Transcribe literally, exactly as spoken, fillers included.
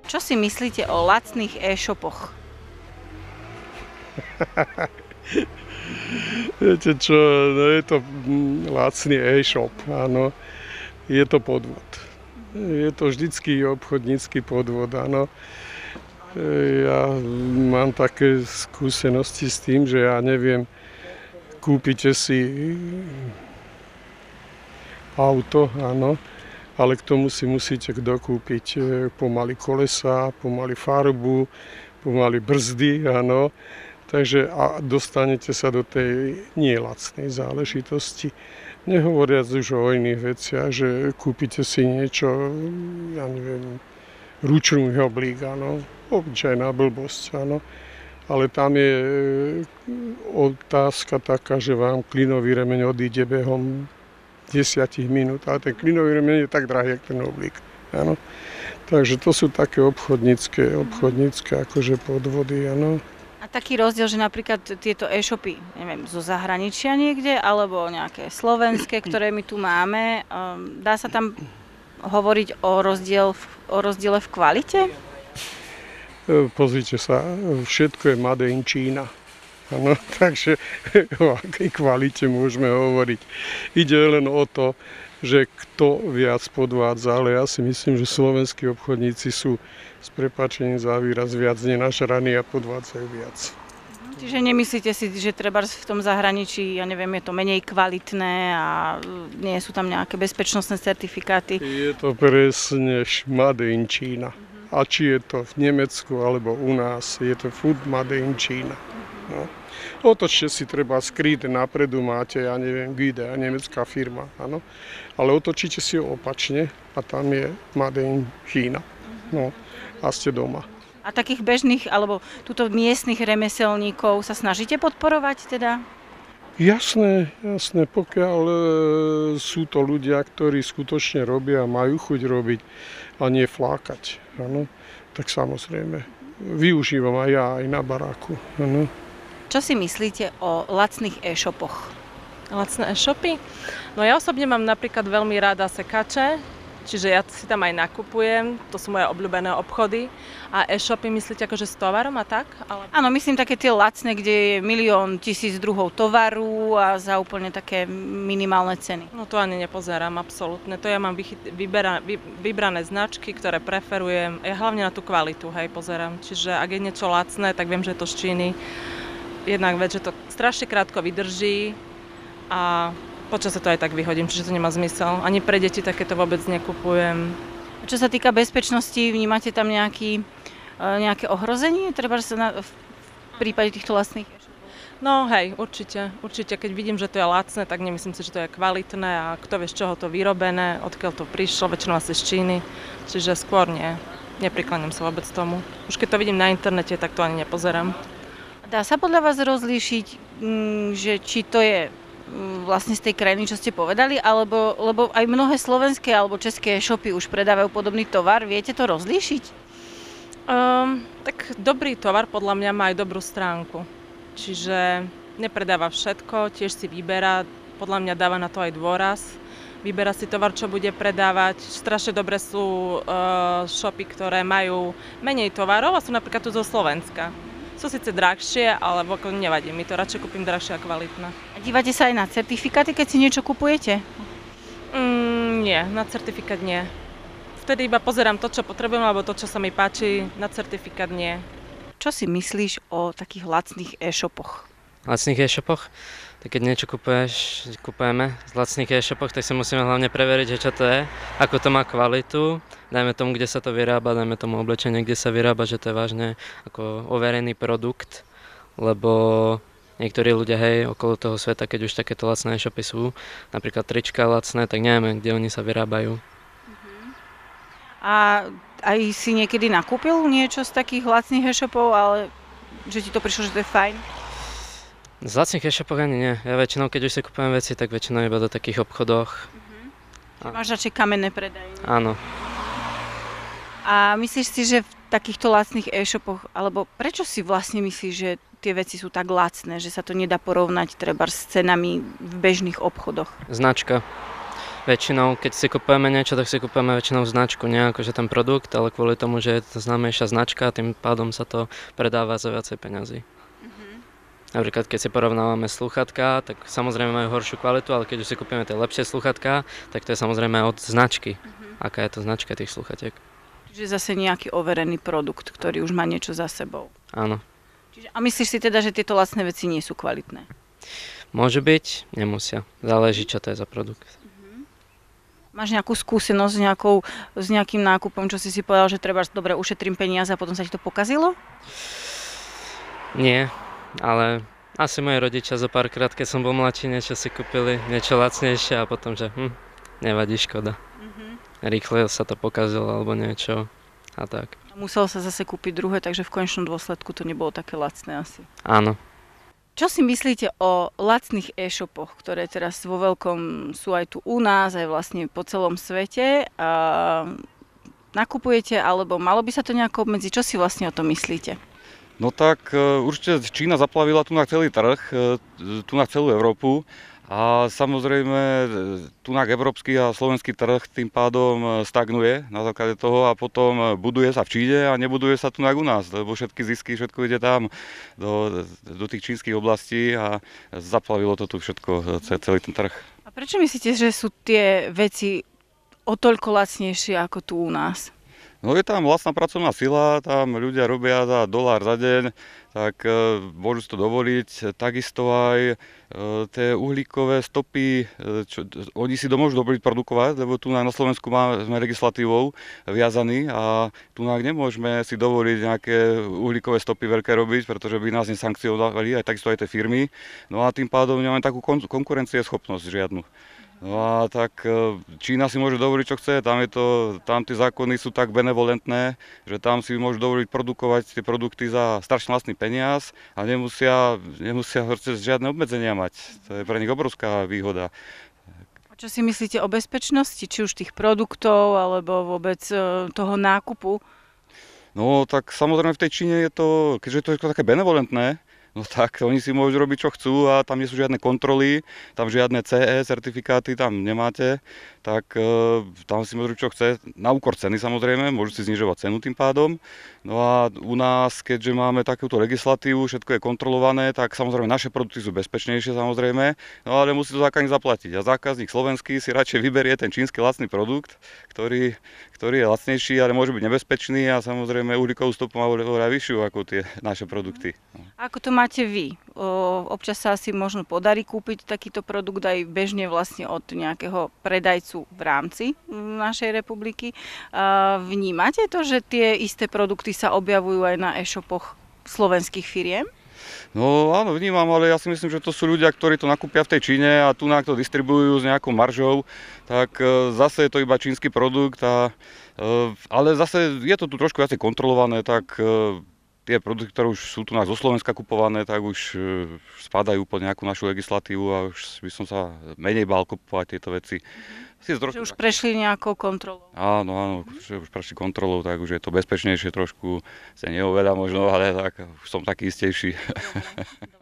Čo si myslíte o lacných e-shopoch? Viete čo, no je to lacný e-shop, áno, je to podvod. Je to vždycky obchodnícky podvod, áno. Ja mám také skúsenosti s tým, že ja neviem, kúpite si auto, áno, ale k tomu si musíte dokúpiť pomaly kolesa, pomaly farbu, pomaly brzdy, áno. Takže a dostanete sa do tej nielacnej záležitosti. Nehovoriac už o iných veciach, že kúpite si niečo, ja neviem, ručný oblík, áno, obyčajná blbosť, áno. Ale tam je otázka taká, že vám klinový remeň odíde behom desať minút, ale ten klinový remeň je tak drahý, jak ten oblík, áno. Takže to sú také obchodnícke, obchodnícke akože podvody, áno. A taký rozdiel, že napríklad tieto e-shopy, neviem, zo zahraničia niekde, alebo nejaké slovenské, ktoré my tu máme, um, dá sa tam hovoriť o, rozdiel, o rozdiele v kvalite? Pozrite sa, všetko je made in Čína. Ano, takže o akej kvalite môžeme hovoriť. Ide len o to, že kto viac podvádza, ale ja si myslím, že slovenskí obchodníci sú s prepáčením za výraz viac nenažraní a podvádzajú viac. Čiže nemyslíte si, že treba v tom zahraničí, ja neviem, je to menej kvalitné a nie sú tam nejaké bezpečnostné certifikáty? Je to presne made in Čína. A či je to v Nemecku alebo u nás, je to food made in Čína. No. Otočte si treba skryť, napredu máte, ja neviem, Guide, nemecká firma, áno. Ale otočíte si ho opačne a tam je made in Čína. No, a ste doma. A takých bežných, alebo túto miestnych remeselníkov sa snažíte podporovať teda? Jasné, jasné, pokiaľ e, sú to ľudia, ktorí skutočne robia a majú chuť robiť a nie flákať, áno, tak samozrejme. Využívam aj ja, aj na baráku, áno. Čo si myslíte o lacných e-shopoch? Lacné e-shopy? No ja osobne mám napríklad veľmi rada sekače, čiže ja si tam aj nakupujem, to sú moje obľúbené obchody. A e-shopy myslíte akože s tovarom a tak? Ale... Áno, myslím také tie lacné, kde je milión tisíc druhov tovaru a za úplne také minimálne ceny. No to ani nepozerám, absolútne. To ja mám vychyt, vybera, vy, vybrané značky, ktoré preferujem. Ja hlavne na tú kvalitu, hej, pozerám. Čiže ak je niečo lacné, tak viem, že je to z Číny. Jednak vec, že to strašne krátko vydrží a počas sa to aj tak vyhodím, čiže to nemá zmysel. Ani pre deti takéto vôbec nekupujem. A čo sa týka bezpečnosti, vnímate tam nejaký, nejaké ohrozenie? Treba sa na, v prípade týchto lacných? No hej, určite. Určite, keď vidím, že to je lacné, tak nemyslím si, že to je kvalitné a kto vie, z čoho to vyrobené, odkiaľ to prišlo, väčšinou asi z Číny. Čiže skôr nie. Neprikláňam sa vôbec tomu. Už keď to vidím na internete, tak to ani nepozerám. Dá sa podľa vás rozlíšiť, že či to je vlastne z tej krajiny, čo ste povedali, alebo lebo aj mnohé slovenské alebo české e-shopy už predávajú podobný tovar. Viete to rozlíšiť? Um, tak dobrý tovar podľa mňa má aj dobrú stránku. Čiže nepredáva všetko, tiež si vyberá, podľa mňa dáva na to aj dôraz. Vyberá si tovar, čo bude predávať. Strašne dobre sú uh, shopy, ktoré majú menej tovarov a sú napríklad tu zo Slovenska. Sú síce drahšie, ale nevadí mi to, radšej kúpim drahšie a kvalitné. A dívate sa aj na certifikáty, keď si niečo kupujete? Mm, nie, na certifikát nie. Vtedy iba pozerám to, čo potrebujem, alebo to, čo sa mi páči, na certifikát nie. Čo si myslíš o takých lacných e-shopoch? Lacných e-shopoch? Tak keď niečo kupuješ, kupujeme z lacných e-shopoch, tak si musíme hlavne preveriť, že čo to je, ako to má kvalitu, dajme tomu, kde sa to vyrába, dajme tomu oblečenie, kde sa vyrába, že to je vážne ako overený produkt, lebo niektorí ľudia, hej, okolo toho sveta, keď už takéto lacné e-shopy sú, napríklad trička lacné, tak nevieme, kde oni sa vyrábajú. A aj si niekedy nakúpil niečo z takých lacných e-shopov, ale že ti to prišlo, že to je fajn? Z lacných e-shopov ani nie. Ja väčšinou, keď už si kúpujem veci, tak väčšinou iba do takých obchodoch. Uh-huh. Máš radšej kamenné predajne? Áno. A myslíš si, že v takýchto lacných e-shopoch, alebo prečo si vlastne myslíš, že tie veci sú tak lacné, že sa to nedá porovnať treba s cenami v bežných obchodoch? Značka. väčšinou, keď si kupujeme niečo, tak si kupujeme väčšinou značku, nie akože ten produkt, ale kvôli tomu, že je to známejšia značka, tým pádom sa to predáva za viacej peňazí. Mhm. Napríklad, keď si porovnávame slúchatka, tak samozrejme majú horšiu kvalitu, ale keď už si kúpime tie lepšie slúchatka, tak to je samozrejme od značky. Mhm. Aká je to značka tých slúchatiek. Čiže zase nejaký overený produkt, ktorý už má niečo za sebou. Áno. Čiže, a myslíš si teda, že tieto lacné veci nie sú kvalitné? Môže byť, nemusia. Záleží, čo to je za produkt. Máš nejakú skúsenosť s, nejakou, s nejakým nákupom, čo si si povedal, že treba dobre ušetrím peniaze a potom sa ti to pokazilo? Nie, ale asi moji rodičia zo párkrát, keď som bol mladší, niečo si kúpili, niečo lacnejšie a potom, že hm, nevadí, škoda. Mhm. Rýchle sa to pokazilo alebo niečo a tak. A musel sa zase kúpiť druhé, takže v konečnom dôsledku to nebolo také lacné asi. Áno. Čo si myslíte o lacných e-shopoch, ktoré teraz vo veľkom sú aj tu u nás, aj vlastne po celom svete? A nakupujete, alebo malo by sa to nejako obmedziť? Čo si vlastne o tom myslíte? No tak e, určite Čína zaplavila tu na celý trh, e, tu na celú Európu a samozrejme e, tu na európsky a slovenský trh tým pádom e, stagnuje na základe toho a potom e, buduje sa v Číne a nebuduje sa tu na u nás, lebo všetky zisky, všetko ide tam do, do tých čínskych oblastí a zaplavilo to tu všetko, ce- celý ten trh. A prečo myslíte, že sú tie veci o toľko lacnejšie ako tu u nás? No je tam vlastná pracovná sila, tam ľudia robia za dolár za deň, tak e, môžu si to dovoliť. Takisto aj e, tie uhlíkové stopy, e, čo, oni si to môžu dovoliť produkovať, lebo tu na Slovensku máme legislatívou viazaní a tu nemôžeme si dovoliť nejaké uhlíkové stopy veľké robiť, pretože by nás nesankcionovali, aj takisto aj tie firmy. No a tým pádom nemáme takú kon- konkurencieschopnosť žiadnu. No a tak Čína si môže dovoliť, čo chce, tam, je to, tam tie zákony sú tak benevolentné, že tam si môžu dovoliť produkovať tie produkty za strašne vlastný peniaz a nemusia, nemusia žiadne obmedzenia mať. To je pre nich obrovská výhoda. A čo si myslíte o bezpečnosti, či už tých produktov, alebo vôbec toho nákupu? No tak samozrejme v tej Číne je to, keďže to je také benevolentné, no tak oni si môžu robiť, čo chcú a tam nie sú žiadne kontroly, tam žiadne cé é certifikáty tam nemáte, tak e, tam si môžu robiť, čo chce, na úkor ceny samozrejme, môžu si znižovať cenu tým pádom. No a u nás, keďže máme takúto legislatívu, všetko je kontrolované, tak samozrejme naše produkty sú bezpečnejšie samozrejme, no ale musí to zákazník zaplatiť a zákazník slovenský si radšej vyberie ten čínsky lacný produkt, ktorý, ktorý je lacnejší, ale môže byť nebezpečný a samozrejme uhlíkovú stopu má oveľa vyššiu ako tie naše produkty. Ako to máte vy? O, občas sa asi možno podarí kúpiť takýto produkt aj bežne vlastne od nejakého predajcu v rámci našej republiky. A vnímate to, že tie isté produkty sa objavujú aj na e-shopoch slovenských firiem? No áno, vnímam, ale ja si myslím, že to sú ľudia, ktorí to nakúpia v tej Číne a tu na to distribujú s nejakou maržou, tak e, zase je to iba čínsky produkt, a, e, ale zase je to tu trošku viacej kontrolované, tak e, tie produkty, ktoré už sú tu nás zo Slovenska kupované, tak už e, spadajú pod nejakú našu legislatívu a už by som sa menej bál kupovať tieto veci. Mm-hmm. Že už prešli nejakou kontrolou. Áno, áno, že už prešli kontrolou, tak už je to bezpečnejšie trošku, sa neoveľa možno, ale tak už som taký istejší. Dobre, dobre.